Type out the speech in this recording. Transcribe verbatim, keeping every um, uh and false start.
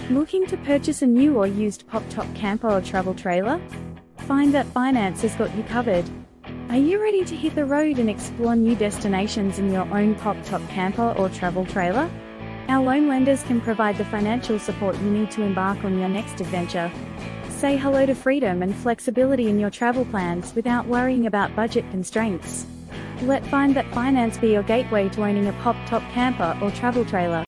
Looking to purchase a new or used pop-top camper or travel trailer? Find That Finance has got you covered. Are you ready to hit the road and explore new destinations in your own pop-top camper or travel trailer? Our loan lenders can provide the financial support you need to embark on your next adventure. Say hello to freedom and flexibility in your travel plans without worrying about budget constraints. Let Find That Finance be your gateway to owning a pop-top camper or travel trailer.